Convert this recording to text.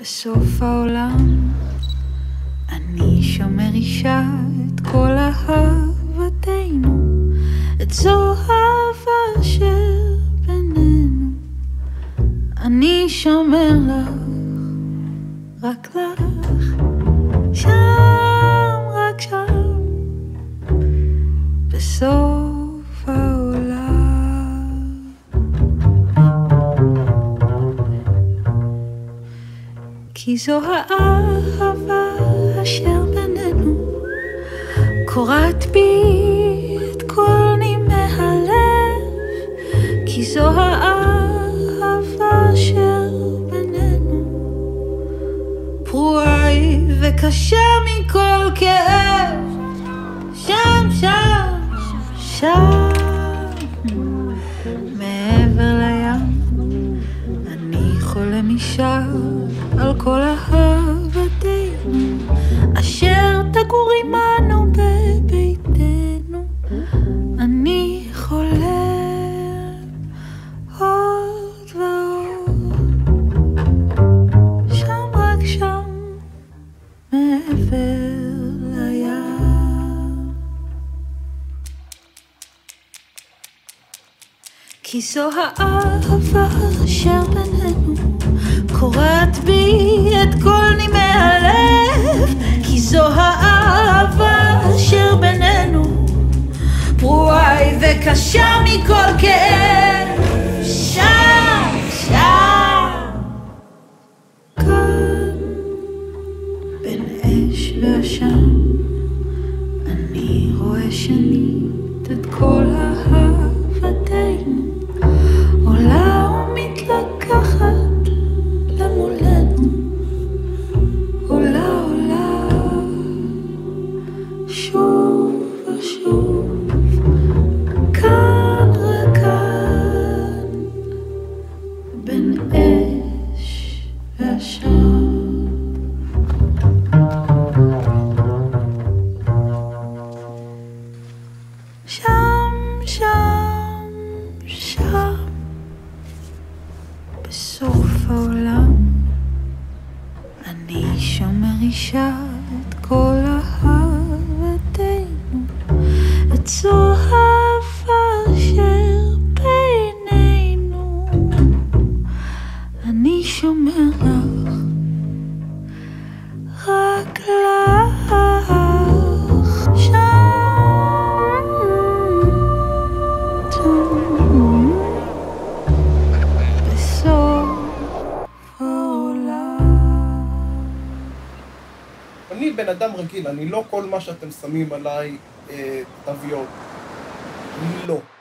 בסוף העולם אני שומר אישה את כל אהבתנו, את זו אהבה אשר בינינו. אני שומר לך, רק לך, שם, רק שם, בסוף העולם. כי זו האהבה אשר בינינו, קורעת בי את כל נימי הלב. כי זו האהבה אשר בינינו, פרועה וקשה מכל כאב. שם, שם, שם, מעבר לים, אני חולם אישה על כל אהבתנו, אשר תגור עימנו בביתנו. אני חולם עוד ועוד, שם רק שם, מעבר לים. כי זו האהבה אשר בינינו, קורעת בי את כל נימי הלב. כי זו האהבה אשר בינינו, פרועה וקשה מכל כאב. שם, שם, כאן בין אש ועשן, אני רואה שנית את כל אהבתנו, עולה ומתלקחת למולנו. עולה, עולה, שוב ושוב, כאן וכאן, בין אש ועשן. שם, שם, שם, בסוף העולם אני שומר אישה את כל אהבתנו, את זו אהבה אשר בינינו. אני שומר לך, רק לך, שם, בסוף העולם. אני בן אדם רגיל, אני לא כל מה שאתם שמים עליי תוויות. לא.